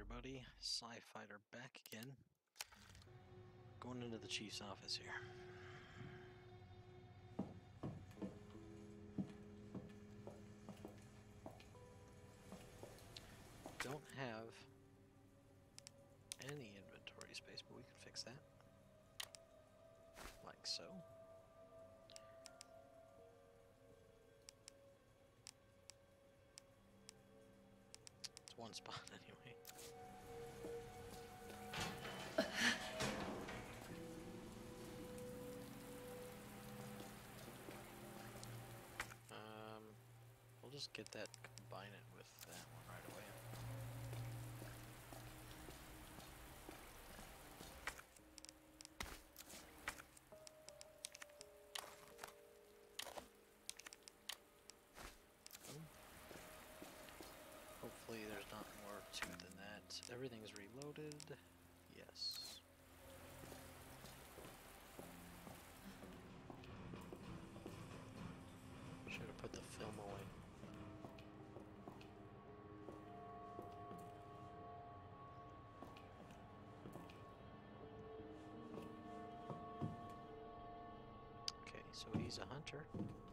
everybody, Sci-Fighter back again. Going into the chief's office here. Don't have any inventory space, but we can fix that. Like so. It's one spot anyway. We'll just get that, combine it with that one right away. Hopefully there's not more to it than that. Everything's reloaded. Yes. Should have put the film away. Okay, so he's a hunter.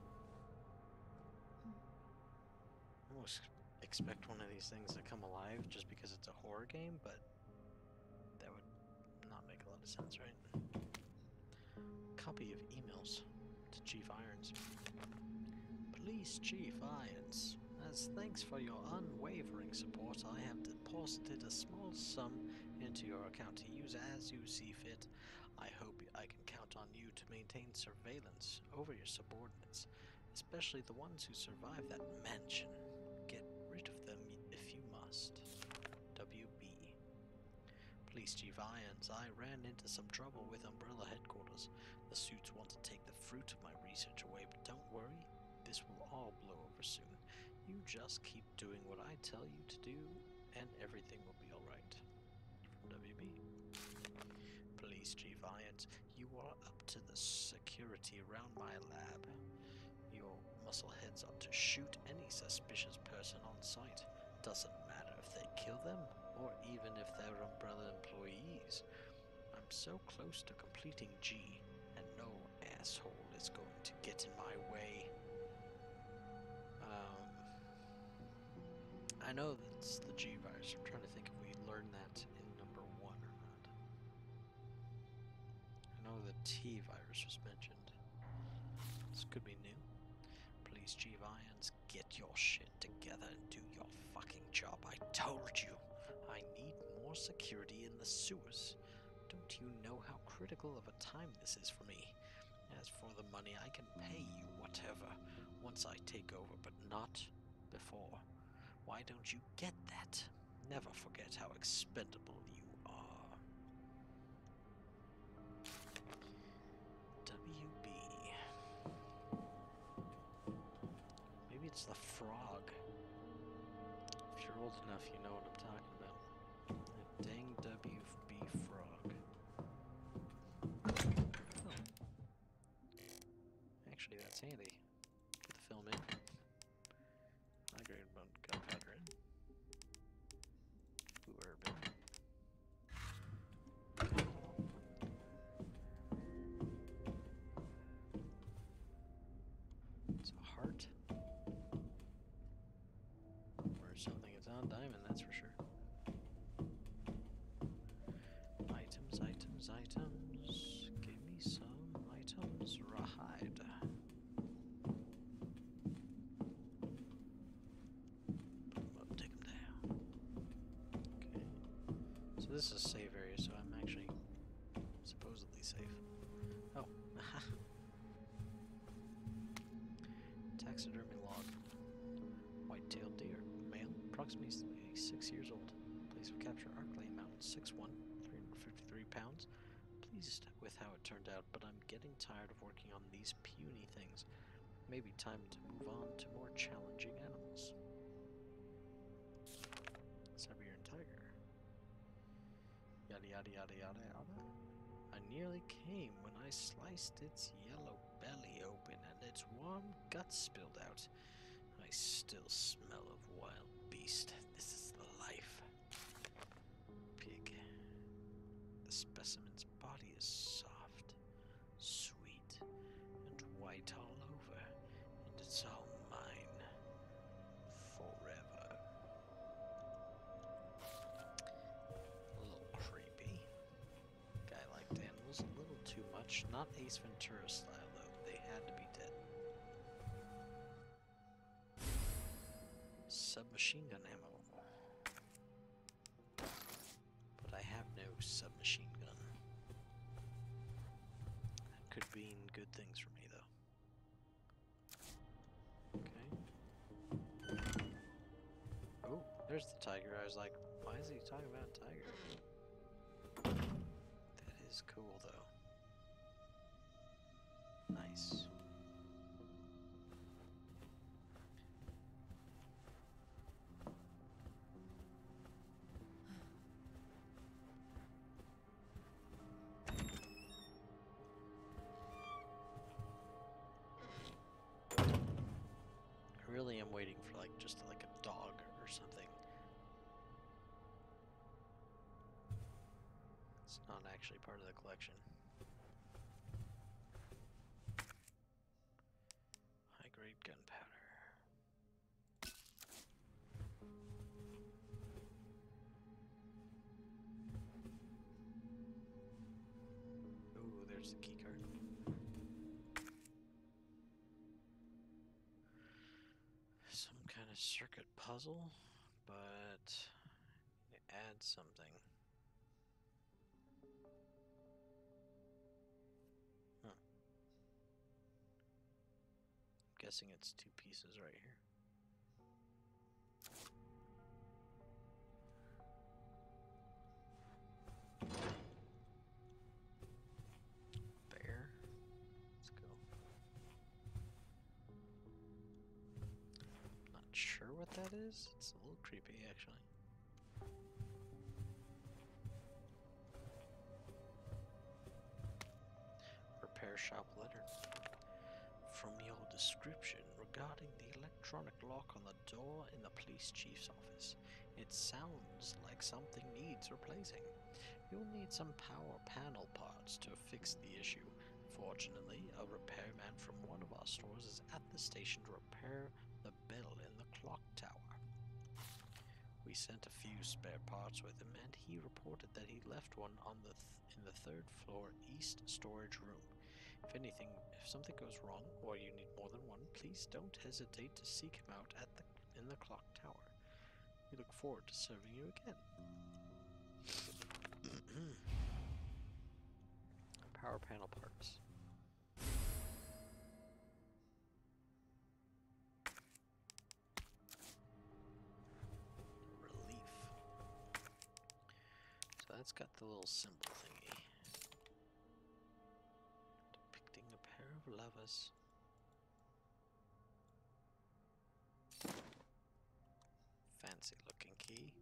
I almost expect one of these things to come alive just because it's a horror game, but that would not make a lot of sense, right? Copy of emails to Chief Irons. Police Chief Irons, as thanks for your unwavering support, I have deposited a small sum into your account to use as you see fit. I hope I can count on you to maintain surveillance over your subordinates, especially the ones who survive that mansion. Get rid of them if you must. WB. Police Chief Irons, I ran into some trouble with Umbrella Headquarters. The suits want to take the fruit of my research away, but don't worry. This will all blow over soon. You just keep doing what I tell you to do, and everything will be alright. From WB. Police Chief Irons, you are up to the security around my lab. Your muscleheads are to shoot any suspicious person on sight. Doesn't matter if they kill them, or even if they're Umbrella employees. I'm so close to completing G, and no asshole is going to get in my way. I know that's the G virus. I'm trying to think if we learned that in number 1 or not. I know the T virus was mentioned. This could be new. Police Chief Irons, get your shit together and do your fucking job. I told you, I need more security in the sewers. Don't you know how critical of a time this is for me? As for the money, I can pay you whatever once I take over, but not before. Why don't you get that? Never forget how expendable you are. WB. Maybe it's the frog. If you're old enough, you know what I'm talking about. That dang WB frog. Oh. Actually, that's handy. Put the film in. I grade about gunpowder in. Blue herb in. It's a heart. Or something. It's on diamond, that's for sure. Items, items, items. Give me some items. Rawhide. Put them up, take them down. Okay. So this is a safe area, so I'm actually supposedly safe. Oh, aha. Taxidermy log. White-tailed deer. Male, approximately 6 years old. Place of capture, Arclay Mountain, 6'1", 353 pounds. Pleased with how it turned out, but I'm getting tired of working on these puny things. Maybe time to move on to more challenging animals. Siberian tiger. Yada yada yada yada yada. I nearly came when I sliced its yellow belly open and its warm guts spilled out. I still smell of wild beast. This is the life. The specimen's body is soft, sweet, and white all over, and it's all mine forever. A little creepy. Guy liked animals a little too much. Not Ace Ventura style, though. They had to be dead. Submachine gun ammo. But I have no submachine gun. That could mean good things for me, though. Okay. Oh, there's the tiger. I was like, why is he talking about a tiger? That is cool, though. Nice. I really am waiting for like just like a dog or something. It's not actually part of the collection. High-grade gunpowder. Ooh, there's the keycard. Some kind of circuit puzzle, but you add something. Huh. I'm guessing it's two pieces right here. Bear. Let's go. Not sure what that is. It's a little creepy, actually. Repair shop letter. From your description regarding the electronic lock on the door in the police chief's office, it sounds like something needs replacing. You'll need some power panel parts to fix the issue. Fortunately, a repairman from one of our stores is at the station to repair the bell in the clock tower. We sent a few spare parts with him, and he reported that he left one on in the third floor east storage room. If something goes wrong or you need more than one, please don't hesitate to seek him out in the clock tower. We look forward to serving you again. Power panel parts. Relief. So that's got the little symbol thingy. Depicting a pair of lovers. Fancy looking key.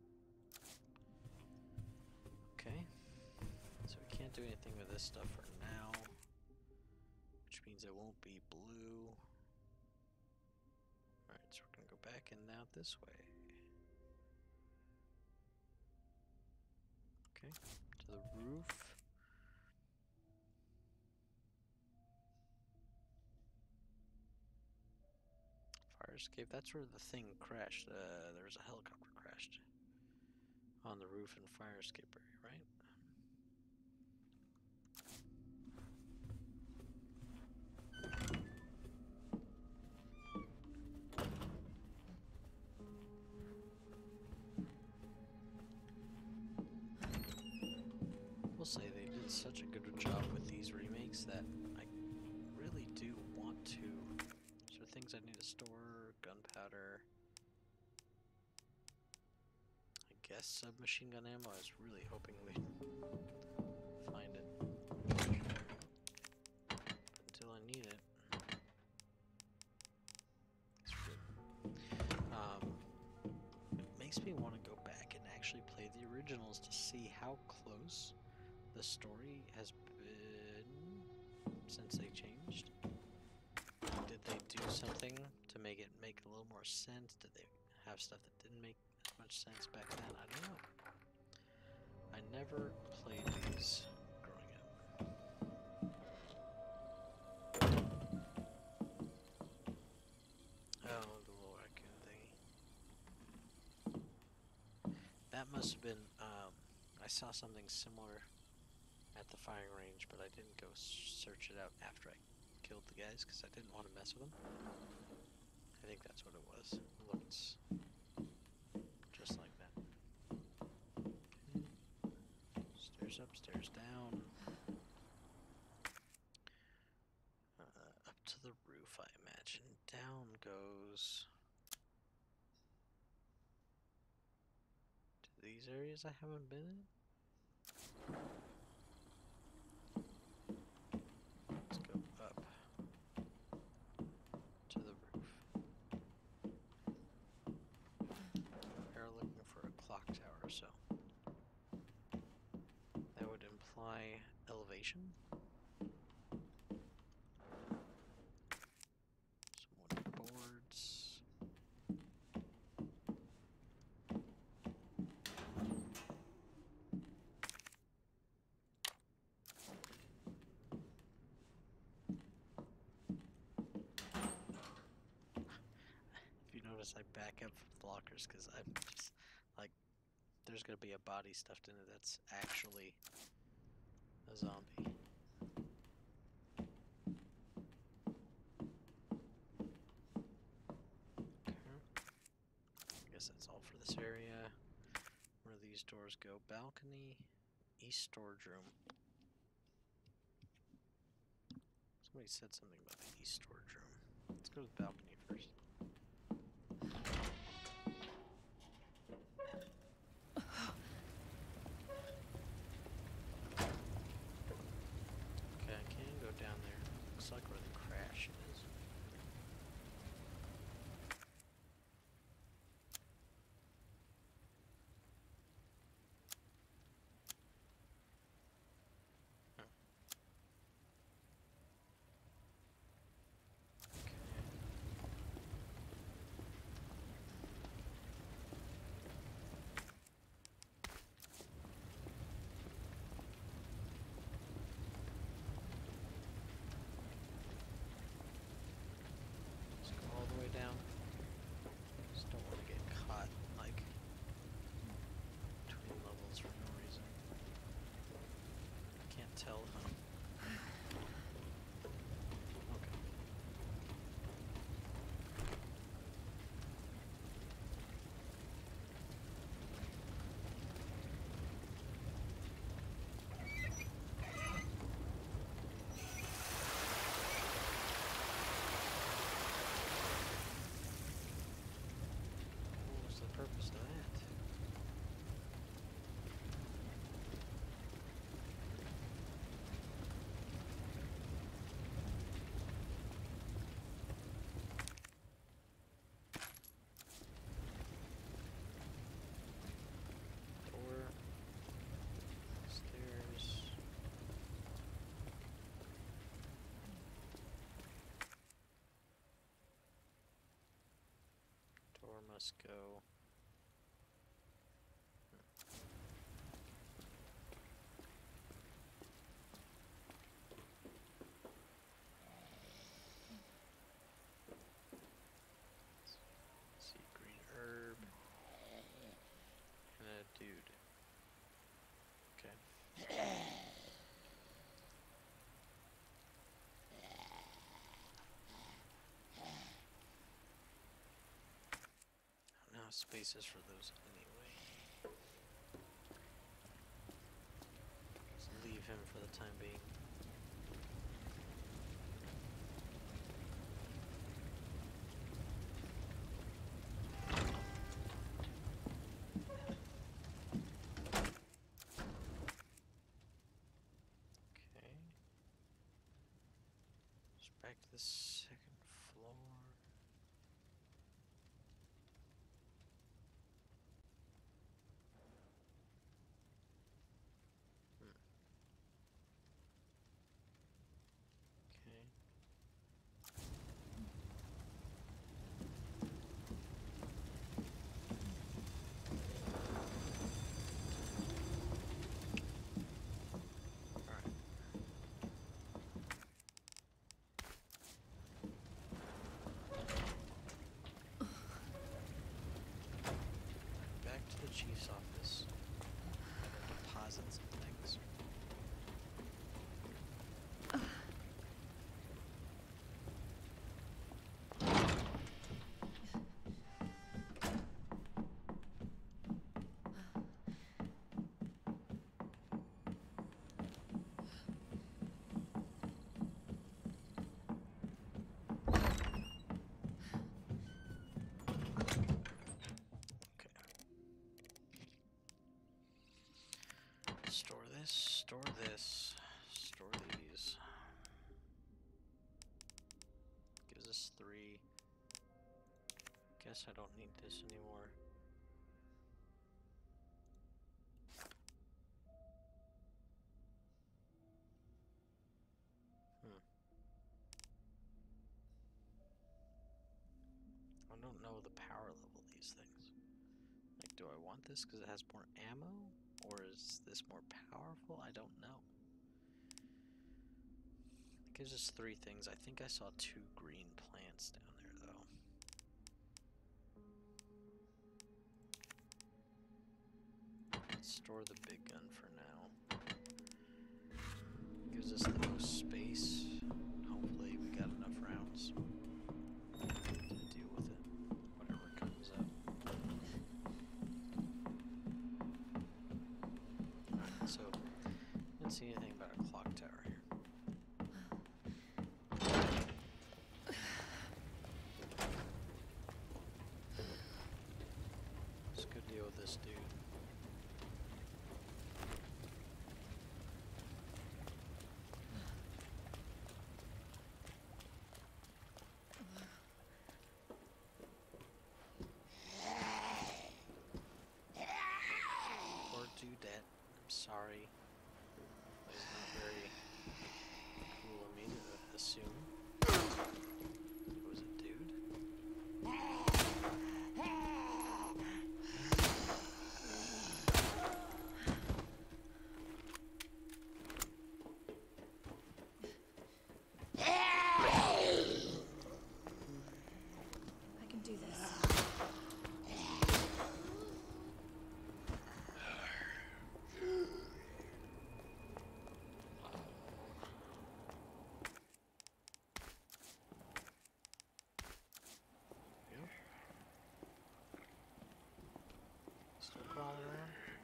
Okay. So we can't do anything with this stuff for now. Which means it won't be blue. Alright, so we're gonna go back in now this way. Okay, to the roof. Fire escape, that's where the thing crashed. There was a helicopter crashed on the roof and fire escape area, right? We'll say they did such a good job with these remakes that I really do want to. Is there things I need to store? Gunpowder. I guess submachine gun ammo. I was really hoping we'd find it. But until I need it. It's it makes me want to go back and actually play the originals to see how close the story has been since they changed. Did they do something to make it make a little more sense? Did they have stuff that didn't make as much sense back then? I don't know. I never played these growing up. Oh, the little raccoon thingy. That must have been, I saw something similar at the firing range, but I didn't go search it out after I killed the guys because I didn't want to mess with them. I think that's what it was. It looks just like that. Okay. Stairs up, stairs down. Up to the roof, I imagine. Down goes to these areas I haven't been in. Let's go up to the roof. We're looking for a clock tower, so that would imply elevation. Some wooden boards. If you notice, I back up from the lockers because I'm just like, there's gonna be a body stuffed in it that's actually a zombie. Okay. I guess that's all for this area. Where do these doors go? Balcony, east storage room. Somebody said something about the east storage room. Let's go to the balcony first. Okay, I can go down there. Looks like where the crash is. Oh. Let's go all the way down. Just don't want to get caught, like, between levels for no reason. Can't tell, huh? Okay. What was the purpose of that? Door. Stairs. Door must go. See, green herb. And a dude. Okay. I don't know how spaces for those anyway. Just leave him for the time being. Okay. Just back to the second floor. Okay. Store this. Store these. Gives us 3. Guess I don't need this anymore. I don't know the power level of these things. Like, do I want this because it has more ammo? Or is this more powerful? I don't know. It gives us 3 things. I think I saw 2 green plants down there, though. Let's store the big gun for now. Gives us the most space. Hopefully we got enough rounds to deal with it, whatever comes up. Alright, so I didn't see anything about a clock tower here. Let's go deal with this dude. Sorry. It's not very cool of me to assume it was a dude. I can do this. Still crawling around?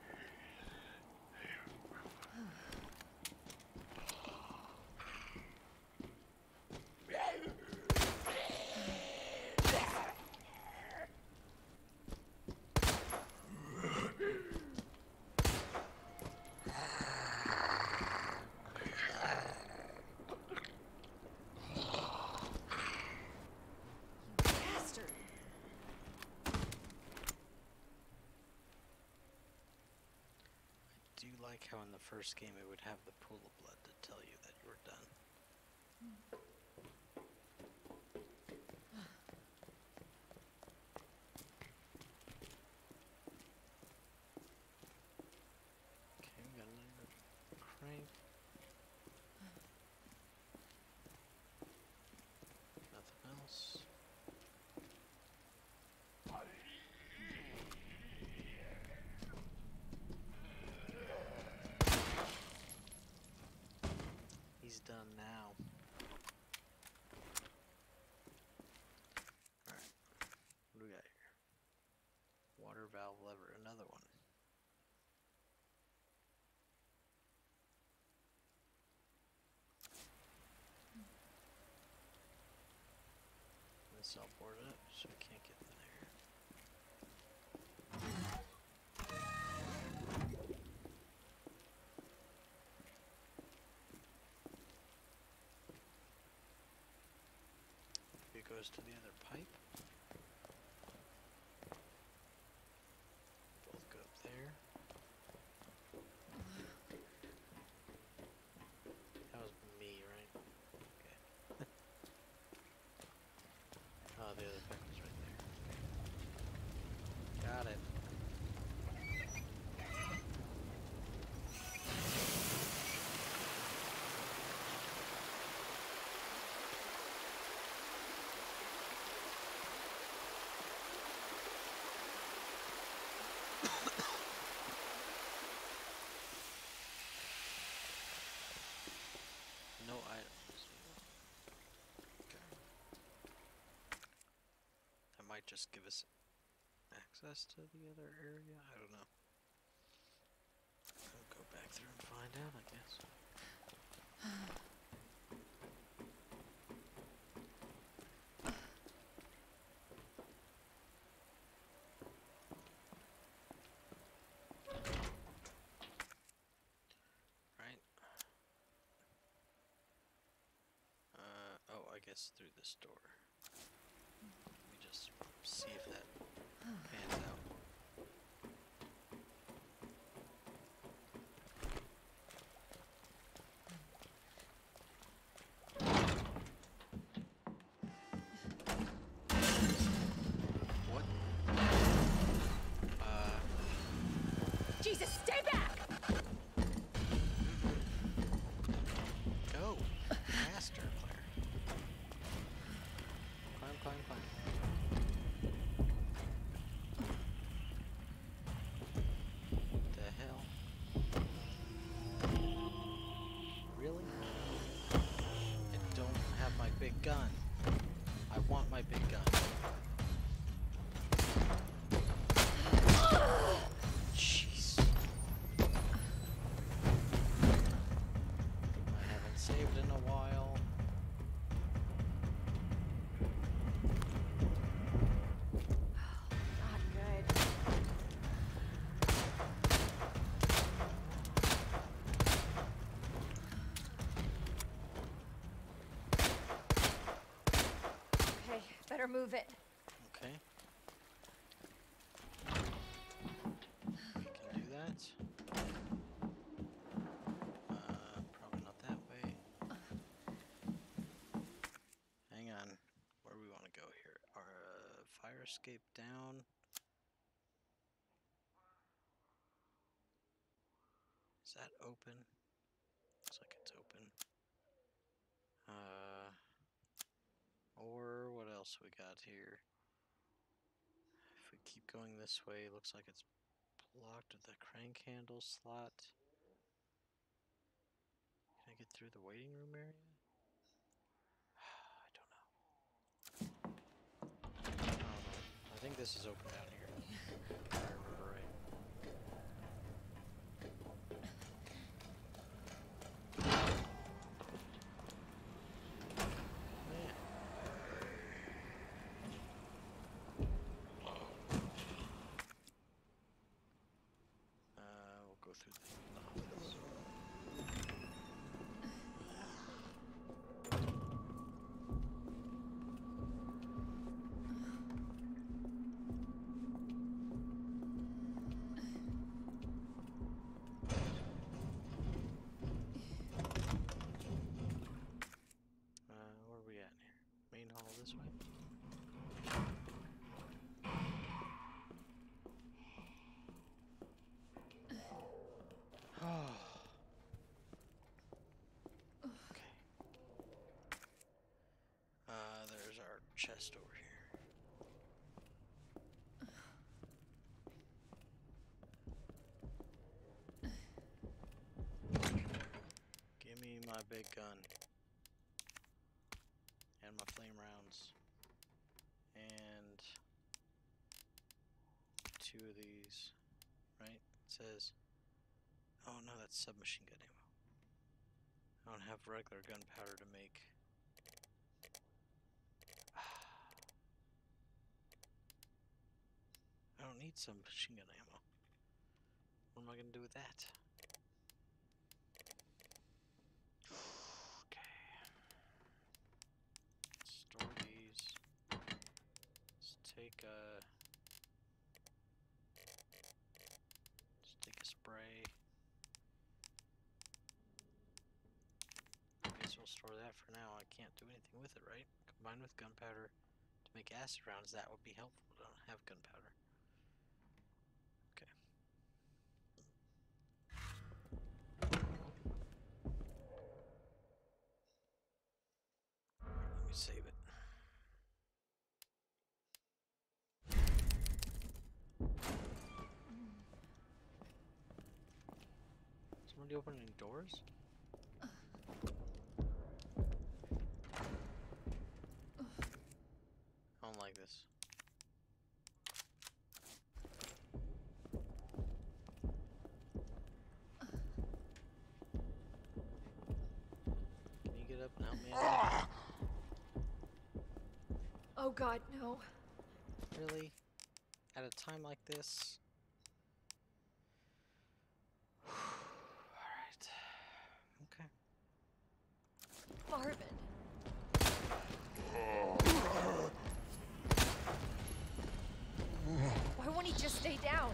Bastard! Do you like how in the first game it would have the pool of blood to tell you that you were done? Okay, we got another crank. Nothing else. He's done now. Alright. What do we got here? Water valve lever, another one. Let's all board it up so we can't get in there. It goes to the other pipe. Both go up there. That was me, right? Okay. Oh, the other pipe is right there. Got it. No items. Okay. That might just give us access to the other area. I don't know. I'll go back through and find out, I guess. Right, guess through this door. Let me just see if that pans out. What? Jesus, stay back! Go! Faster, Claire. Climb, climb, climb. What the hell? Really? I don't have my big gun. I want my big gun. Jeez. I haven't saved in a while. Not good. Okay, better move it. Okay. We can do that. Probably not that way. Hang on. Where do we want to go here? Our fire escape down. Is that open? Looks like it's open. Or what else we got here? If we keep going this way, looks like it's blocked with the crank handle slot. Can I get through the waiting room area? I don't know. I don't know. I think this is open down here. If I remember right. We'll go through the office. Where are we at here? Main hall this way? Okay. There's our chest over here. Give me my big gun. And my flame rounds. And 2 of these. Right? It says... Oh no, that's submachine gun ammo. I don't have regular gunpowder to make. I don't need submachine gun ammo. What am I gonna do with that? Okay. Store these. Let's take a... Let's take a spray. I guess we'll store that for now. I can't do anything with it, right? Combined with gunpowder to make acid rounds, that would be helpful. I don't have gunpowder. Okay. Let me save it. Somebody opening doors? I don't like this. Can you get up and help me out? Oh God, no. Really? At a time like this? Alright. Okay. Marvin. Stay down.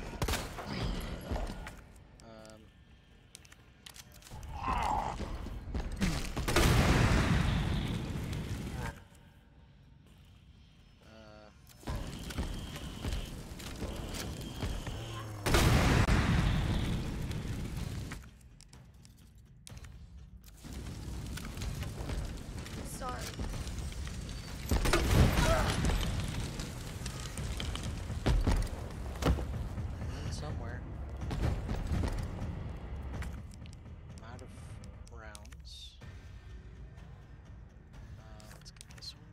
Sorry. Somewhere. I'm out of rounds. Let's get this one.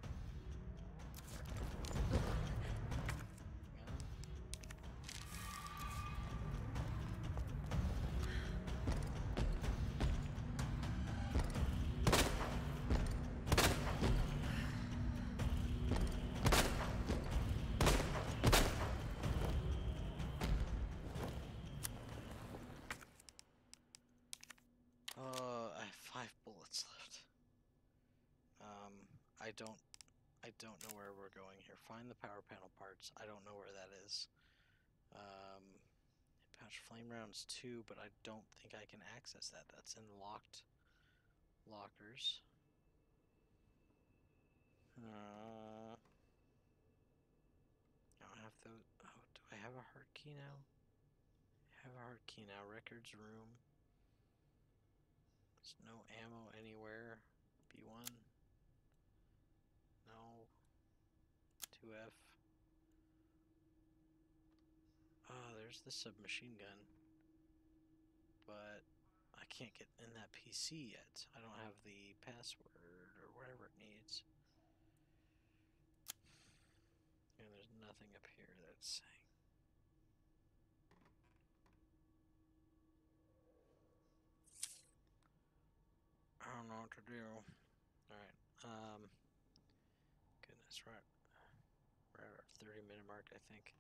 I have 5 bullets left. I don't know where we're going here. Find the power panel parts. I don't know where that is. Pouch flame rounds 2, but I don't think I can access that. That's in locked lockers. I don't have those. Oh, do I have a heart key now? I have a heart key now. Records room. There's no ammo anywhere. B1. No. 2F. Oh, there's the submachine gun. But I can't get in that PC yet. I don't have the password or whatever it needs. And there's nothing up here that's saying. I don't know what to do. Alright, goodness, we're at our 30-minute mark, I think.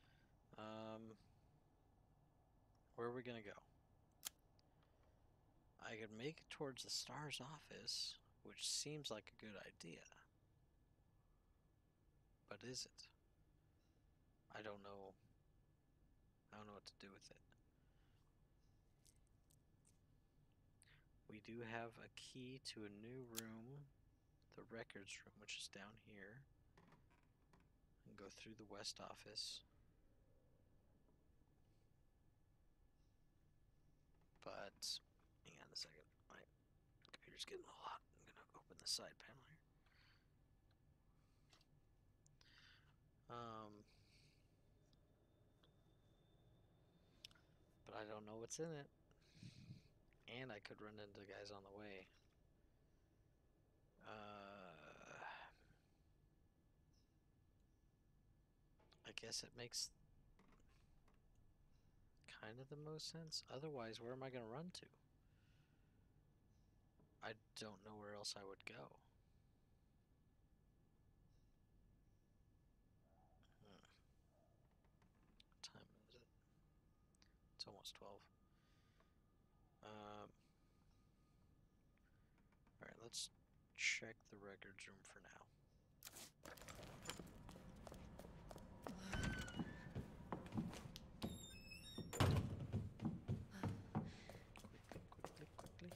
Where are we gonna go? I could make it towards the STARS office, which seems like a good idea. But is it? I don't know. I don't know what to do with it. We do have a key to a new room, the records room, which is down here. And go through the west office. But, hang on a second. My computer's getting a lot. I'm gonna open the side panel here. But I don't know what's in it. And I could run into guys on the way. I guess it makes kind of the most sense. Otherwise, where am I going to run to? I don't know where else I would go. What time is it? It's almost 12. Alright, let's check the records room for now. Quickly.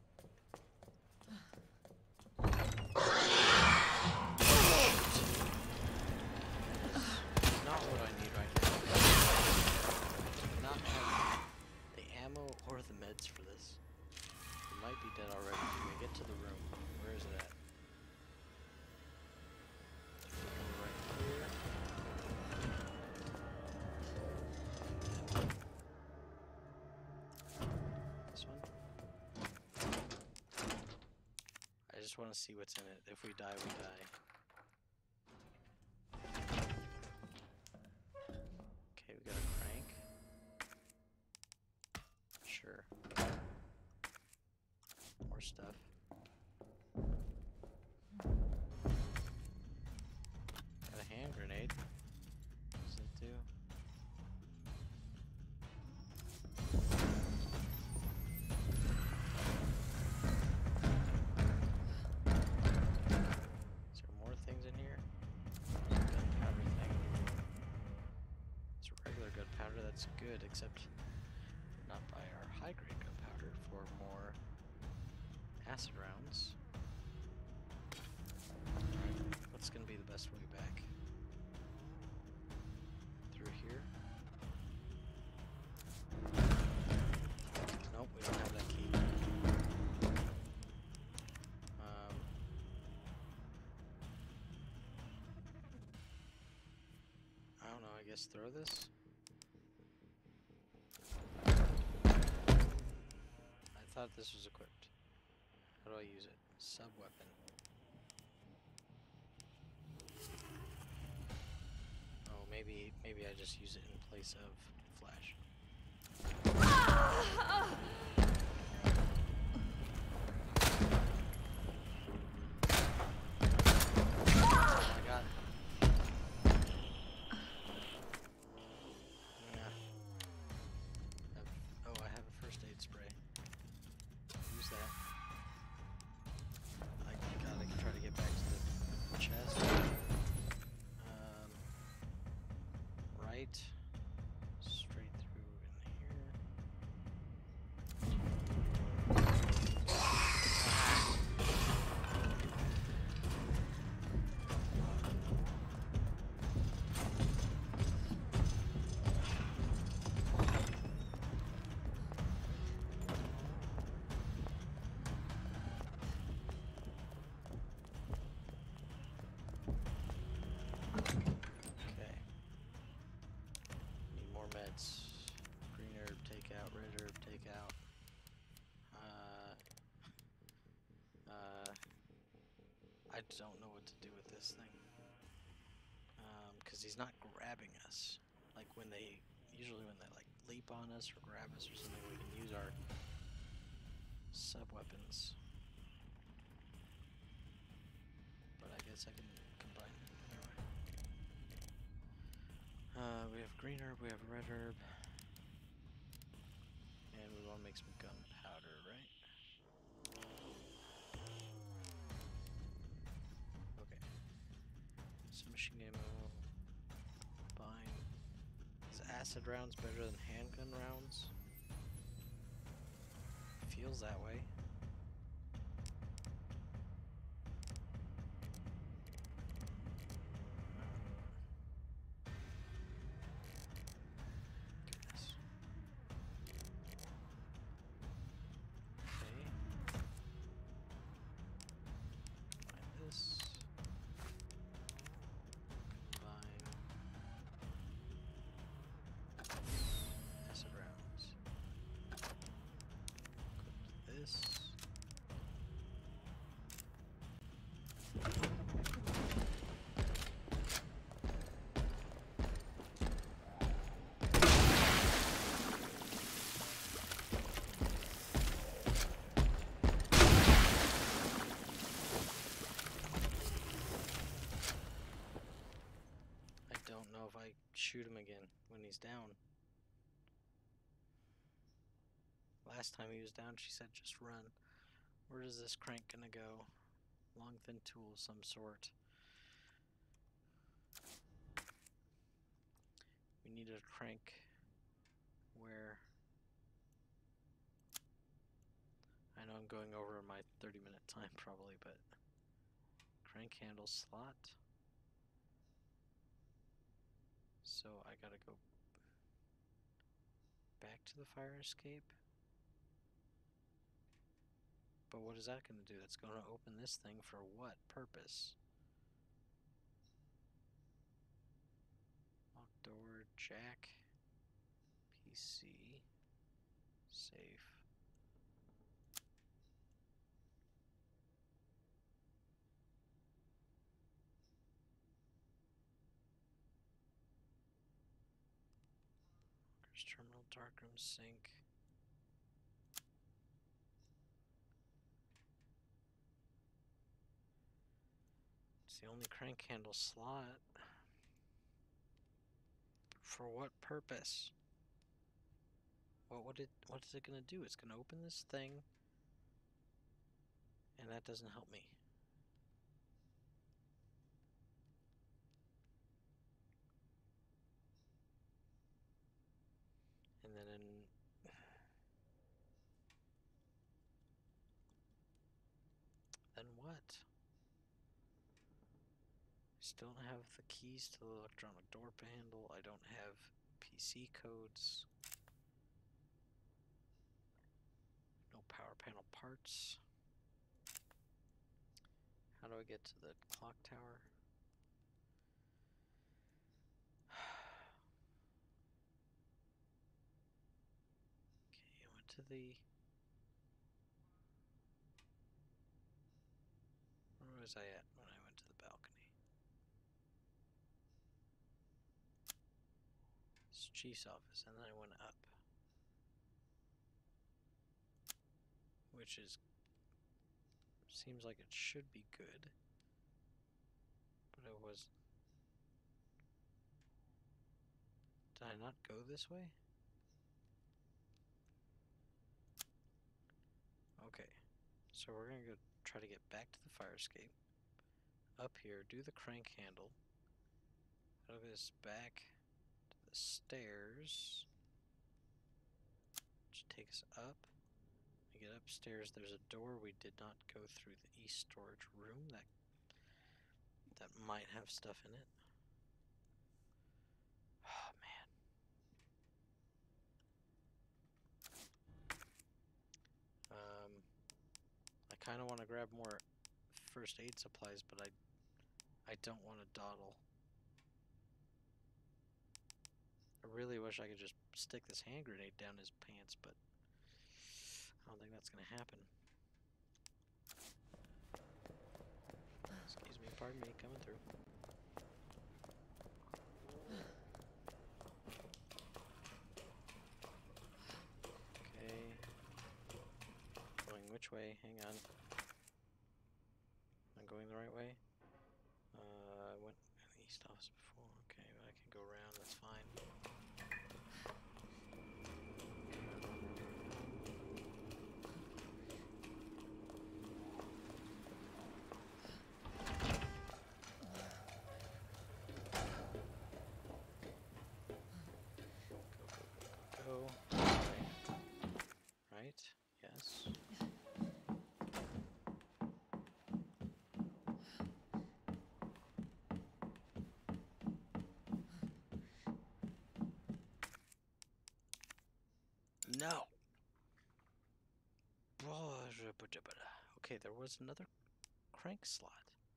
Not what I need right now. I do not have the ammo or the meds for this. We might be dead already. Can we get to the room? Where is it at? Right here. This one? I just want to see what's in it. If we die, we die. Okay, we got a crank. Sure. More stuff. Got a hand grenade. What does it do? Is there more things in here? Gunpowder thing. that's good, except not buy our high-grade gunpowder for more acid rounds. What's gonna be the best way back? Through here? Nope, we don't have that key. I don't know, I guess throw this? I thought this was equipped. How do I use it? Sub-weapon. Oh, maybe I just use it in place of flash. I got it. Yeah. Oh, I have a first aid spray. Use that. I gotta try to get back to the chest. Right. Straight through in here. Okay. Need more meds. Green herb, take out. Red herb, take out. I don't know what to do with this thing. Because he's not grabbing us. Like usually when they like leap on us or grab us or something, we can use our sub-weapons. But I guess I can combine them. Anyway. We have green herb, we have red herb. And we want to make some gunpowder, right? Okay. Submachine ammo. Bind. Is acid rounds better than handgun rounds? Feels that way. Goodness. Okay. Combine this. Combine acid rounds. Equip this. I don't know if I shoot him again when he's down. Last time he was down, she said just run. Where is this crank gonna go? Long thin tool of some sort. We need a crank where... I know I'm going over my 30-minute time probably, but... Crank handle slot. So I gotta go back to the fire escape. But what is that gonna do? That's gonna open this thing for what purpose? Lock door, jack, PC, safe. Workers terminal, darkroom, sink. It's the only crank handle slot. For what purpose? What is it gonna do? It's gonna open this thing, and that doesn't help me. Still don't have the keys to the electronic door handle. I don't have PC codes. No power panel parts. How do I get to the clock tower? Okay, I went to the... Where was I at when I went to the balcony? It's Chief's office, and then I went up. Which is... seems like it should be good. But it was... Did I not go this way? Okay. So we're gonna go try to get back to the fire escape. Up here, do the crank handle. That'll get us back to the stairs. Just take us up. We get upstairs, there's a door we did not go through, the east storage room that might have stuff in it. Oh man. I kind of want to grab more first aid supplies, but I don't want to dawdle. I really wish I could just stick this hand grenade down his pants, but I don't think that's gonna happen. Excuse me, pardon me, coming through. Okay. Going which way? Hang on. I'm going the right way? I went to the east office before. Okay, I can go around, that's fine. Go. Right? Yes. No! Okay, there was another crank slot.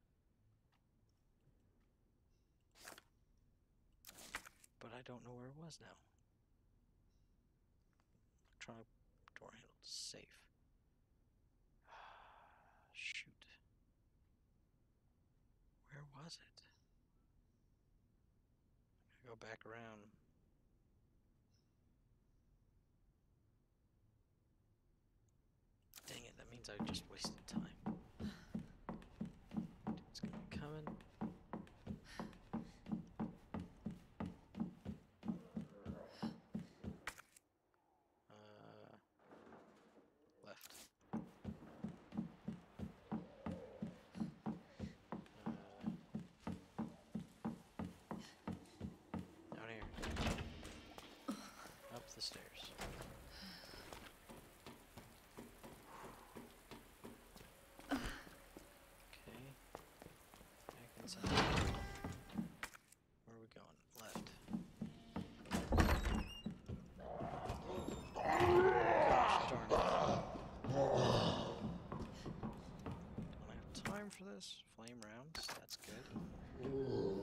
But I don't know where it was now. Electronic door handle safe. Shoot. Where was it? I gotta go back around. Dang it, that means I just wasted time. It's gonna be coming. Left. Down here. Up the stairs. Okay. Back inside. Where are we going? Left. Gosh darn it. Don't have time for this. Flame rounds, that's good.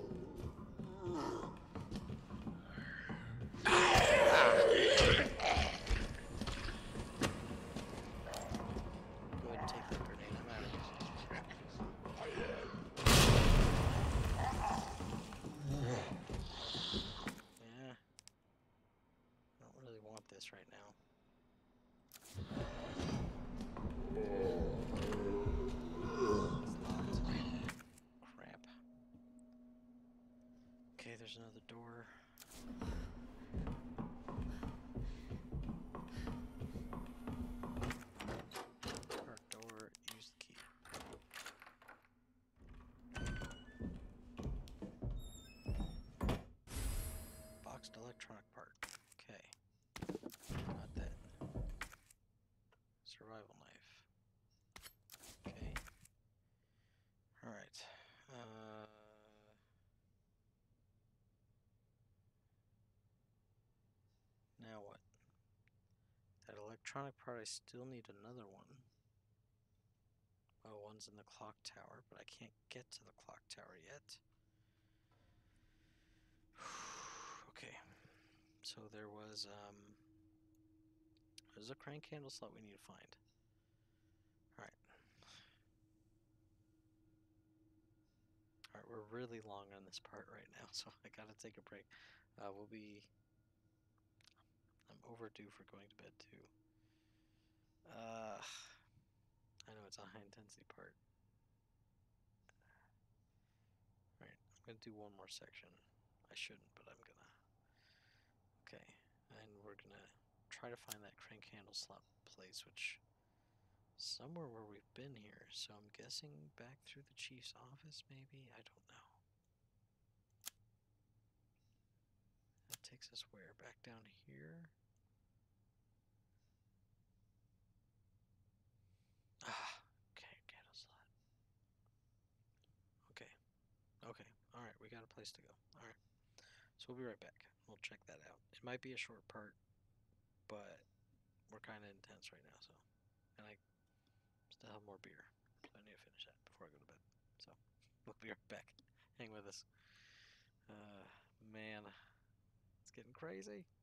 Go ahead and take that grenade. I'm out of here. Yeah. I don't really want this right now. Crap. Okay, there's another door. Cart door, use the key. Boxed electronic part. Okay. Not that. Survival knife. Okay. Alright. electronic part, I still need another one. Oh, one's in the clock tower, but I can't get to the clock tower yet. Okay, so there's a crank handle slot we need to find. Alright. Alright, we're really long on this part right now, so I gotta take a break. I'm overdue for going to bed too. I know it's a high intensity part. Alright, I'm gonna do one more section. I shouldn't, but I'm gonna. Okay, and we're gonna try to find that crank handle slot place, which somewhere where we've been here. So I'm guessing back through the chief's office, maybe? I don't know. That takes us where? Back down here? Ah, okay, candle slot. Okay, okay, alright, we got a place to go. Alright, so we'll be right back. We'll check that out. It might be a short part, but we're kind of intense right now, so. And I still have more beer, so I need to finish that before I go to bed. So, we'll be right back. Hang with us. Man, it's getting crazy.